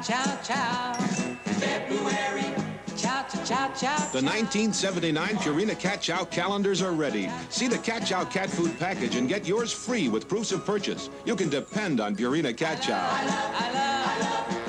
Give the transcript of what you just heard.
chow, chow. February, chow, chow, chow, chow. The 1979 Purina Cat Chow calendars are ready. See the Cat Chow cat food package and get yours free with proofs of purchase. You can depend on Purina Cat Chow. I love